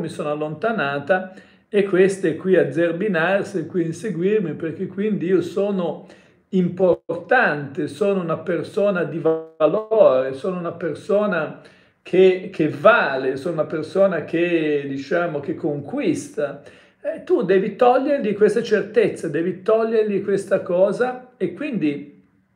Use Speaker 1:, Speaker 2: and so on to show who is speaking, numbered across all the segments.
Speaker 1: mi sono allontanata e questo è qui a zerbinarsi, è qui a inseguirmi, perché quindi io sono importante, sono una persona di valore, sono una persona che vale, sono una persona che, diciamo, che conquista. Tu devi togliergli questa certezza, devi togliergli questa cosa e quindi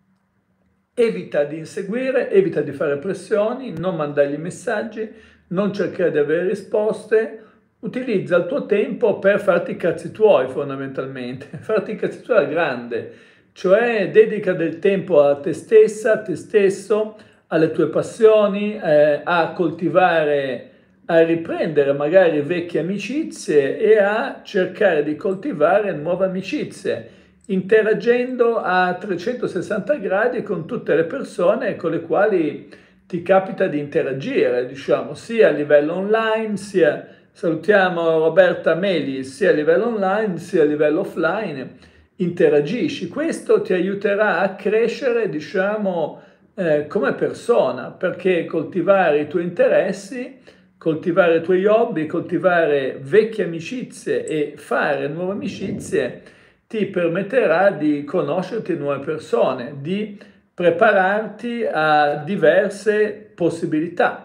Speaker 1: evita di inseguire, evita di fare pressioni, non mandargli messaggi, non cercare di avere risposte, utilizza il tuo tempo per farti i cazzi tuoi fondamentalmente, farti i cazzi tuoi alla grande, cioè dedica del tempo a te stessa, a te stesso, alle tue passioni, a coltivare, a riprendere magari vecchie amicizie e a cercare di coltivare nuove amicizie interagendo a 360 gradi con tutte le persone con le quali ti capita di interagire, diciamo, sia a livello online, sia, salutiamo Roberta Meli, sia a livello online, sia a livello offline, interagisci. Questo ti aiuterà a crescere, diciamo, come persona, perché coltivare i tuoi interessi, coltivare i tuoi hobby, coltivare vecchie amicizie e fare nuove amicizie ti permetterà di conoscerti nuove persone, di prepararti a diverse possibilità.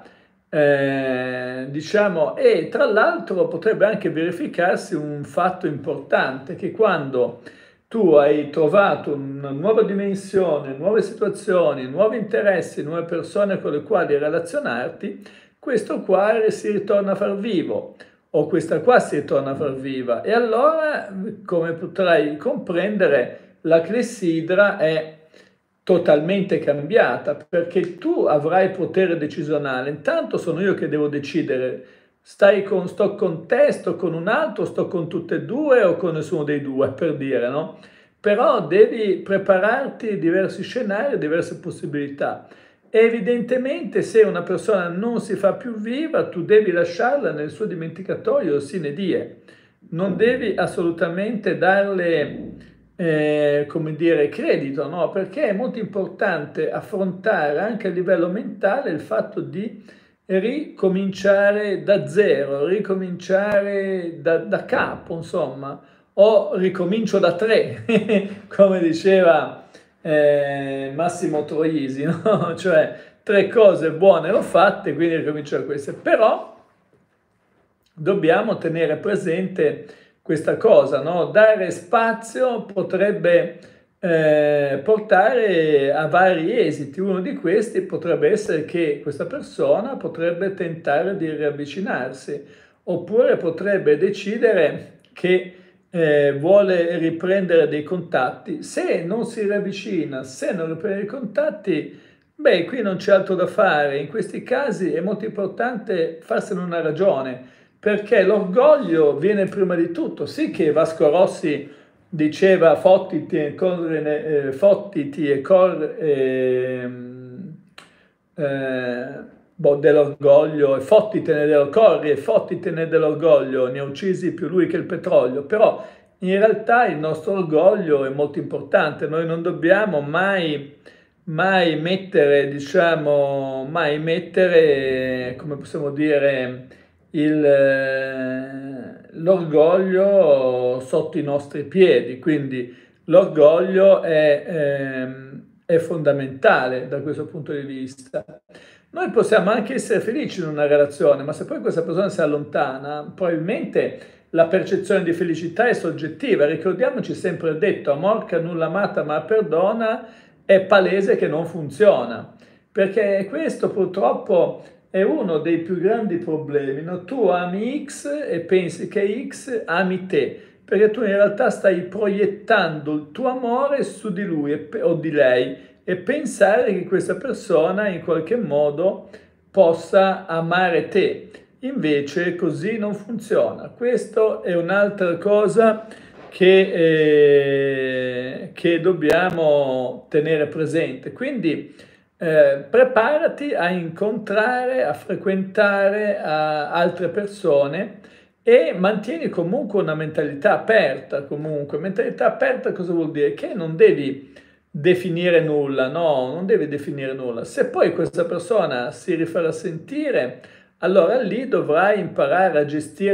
Speaker 1: Diciamo, e tra l'altro potrebbe anche verificarsi un fatto importante, che quando tu hai trovato una nuova dimensione, nuove situazioni, nuovi interessi, nuove persone con le quali relazionarti, questo qua si ritorna a far vivo o questa qua si ritorna a far viva e allora, come potrai comprendere, la clessidra è totalmente cambiata perché tu avrai potere decisionale. Intanto sono io che devo decidere, sto con te, sto con un altro, sto con tutte e due o con nessuno dei due, per dire, no? Però devi prepararti a diversi scenari, a diverse possibilità. Evidentemente se una persona non si fa più viva, tu devi lasciarla nel suo dimenticatoio sine die. Non devi assolutamente darle, come dire, credito, no? Perché è molto importante affrontare anche a livello mentale il fatto di ricominciare da zero, ricominciare da capo, insomma, o ricomincio da tre, come diceva Massimo Troisi, no? Cioè 3 cose buone l'ho fatte, quindi ricomincio da queste. Però dobbiamo tenere presente questa cosa, no? Dare spazio potrebbe portare a vari esiti. Uno di questi potrebbe essere che questa persona potrebbe tentare di riavvicinarsi, oppure potrebbe decidere che vuole riprendere dei contatti. Se non si riavvicina, se non riprende i contatti, beh, qui non c'è altro da fare. In questi casi è molto importante farsene una ragione, perché l'orgoglio viene prima di tutto. Sì che Vasco Rossi diceva fottiti e correre, dell'orgoglio, e fottitene del corri e fottitene dell'orgoglio, ne ha uccisi più lui che il petrolio, però in realtà il nostro orgoglio è molto importante, noi non dobbiamo mai mettere, diciamo, come possiamo dire, l'orgoglio sotto i nostri piedi, quindi l'orgoglio è fondamentale da questo punto di vista. Noi possiamo anche essere felici in una relazione, ma se poi questa persona si allontana, probabilmente la percezione di felicità è soggettiva. Ricordiamoci sempre il detto, amor che nulla amata ma perdona, è palese che non funziona, perché questo purtroppo è uno dei più grandi problemi, no? Tu ami X e pensi che X ami te, perché tu in realtà stai proiettando il tuo amore su di lui o di lei e pensare che questa persona in qualche modo possa amare te. Invece così non funziona. Questo è un'altra cosa che dobbiamo tenere presente. Quindi preparati a incontrare, a frequentare altre persone e mantieni comunque una mentalità aperta. Comunque, mentalità aperta cosa vuol dire? Che non devi definire nulla, no, non devi definire nulla. Se poi questa persona si rifarà sentire, allora lì dovrai imparare a gestire